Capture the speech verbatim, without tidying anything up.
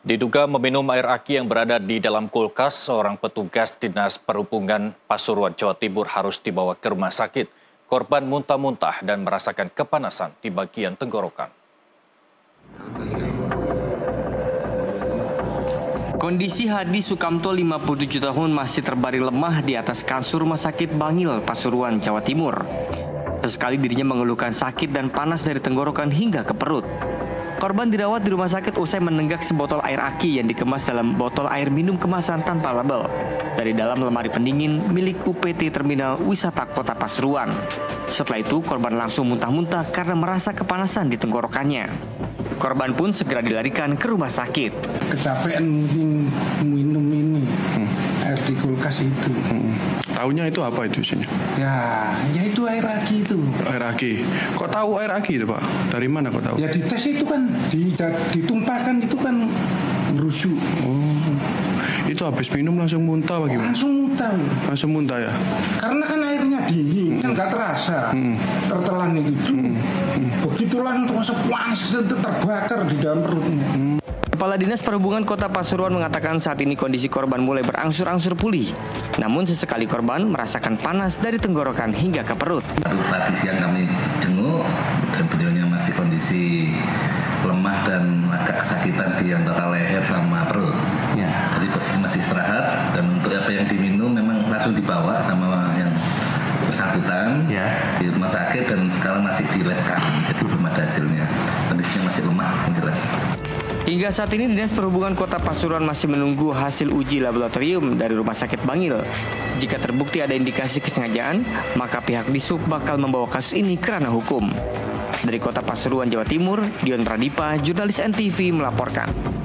Diduga meminum air aki yang berada di dalam kulkas, seorang petugas Dinas Perhubungan Pasuruan, Jawa Timur harus dibawa ke rumah sakit. Korban muntah-muntah dan merasakan kepanasan di bagian tenggorokan. Kondisi Hadi Sukamto, lima puluh tujuh tahun, masih terbaring lemah di atas kasur Rumah Sakit Bangil, Pasuruan, Jawa Timur. Sesekali dirinya mengeluhkan sakit dan panas dari tenggorokan hingga ke perut. Korban dirawat di rumah sakit usai menenggak sebotol air aki yang dikemas dalam botol air minum kemasan tanpa label dari dalam lemari pendingin milik U P T Terminal Wisata Kota Pasuruan. Setelah itu, korban langsung muntah-muntah karena merasa kepanasan di tenggorokannya. Korban pun segera dilarikan ke rumah sakit. Kecapean mungkin minum ini hmm. air di kulkas itu. Hmm. Taunya itu apa itu isinya? Ya, ya itu air aki itu. Air aki. Kok tahu air aki itu, Pak? Dari mana kok tahu? Ya dites itu kan, ditumpahkan itu kan merusuk. Oh, itu habis minum langsung muntah bagaimana? Langsung muntah. Langsung muntah ya? Karena kan airnya dingin, hmm. kan nggak terasa. Hmm. Tertelan itu. Hmm. Hmm. Begitulah untuk masa panas itu terbakar di dalam perutnya. Hmm. Kepala Dinas Perhubungan Kota Pasuruan mengatakan saat ini kondisi korban mulai berangsur-angsur pulih. Namun sesekali korban merasakan panas dari tenggorokan hingga ke perut. Tadi siang kami jenguk dan beliaunya masih kondisi lemah dan agak kesakitan di antara leher sama perut. Ya. Jadi posisi masih istirahat dan untuk apa yang diminum memang langsung dibawa sama yang bersangkutan ya. Di rumah sakit dan sekarang masih dilebkan. Jadi belum ada hasilnya. Kondisinya masih lemah, yang jelas. Hingga saat ini Dinas Perhubungan Kota Pasuruan masih menunggu hasil uji laboratorium dari Rumah Sakit Bangil. Jika terbukti ada indikasi kesengajaan, maka pihak Disub bakal membawa kasus ini ke ranah hukum. Dari Kota Pasuruan, Jawa Timur, Dion Pradipa, jurnalis N T V melaporkan.